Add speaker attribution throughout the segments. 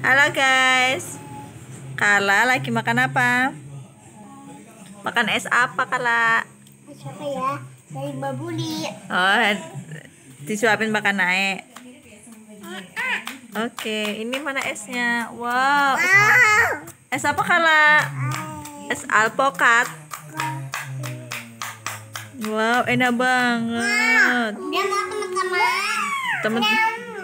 Speaker 1: Halo guys, Kala lagi makan apa? Makan es apa Kala?
Speaker 2: Es apa ya? Dari Babuli.
Speaker 1: Oh, disuapin makan naik. Oke, ini mana esnya? Wow, es apa Kala? Es alpukat. Wow, enak banget.
Speaker 2: Dia mau teman-teman.
Speaker 1: Temen.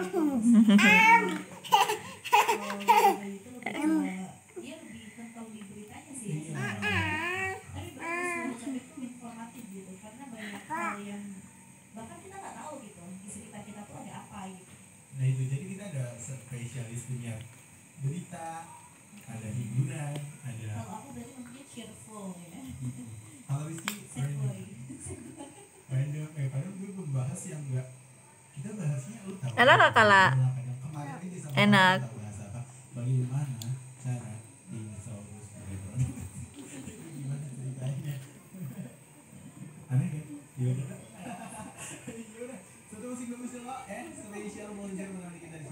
Speaker 3: Nah itu jadi kita ada spesialis punya berita, ada hiburan, ada.
Speaker 4: Kalau aku berarti maksudnya cheerful ya.
Speaker 3: Kalau Rizky random, padahal gue membahas yang enggak kita bahasnya lu tahu.
Speaker 1: Enak gak Kala?
Speaker 3: Kemarin ini sama
Speaker 1: Enak.
Speaker 3: kita bahas apa? Bagaimana cara dinosaurus berenang? Gimana ceritanya? Aneh kan? Gimana? Gimana? Satu musik bagus ya Pak? Spesial monjer menemani kita di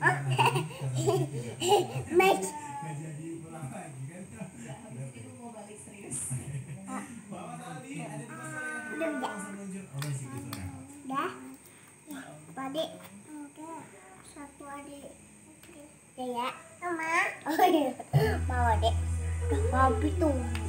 Speaker 3: sini.
Speaker 2: Match.
Speaker 3: Nggak jadi pulang lagi kan?
Speaker 4: Ibu mau balik serius.
Speaker 3: Bapak tadi ada di mana?
Speaker 2: Udah enggak?
Speaker 3: Oh masih di sana.
Speaker 2: Dah. Adik. Udah. Satu adik. Udah ya. Mama. Oh iya. Mau adik. Udah habis tuh.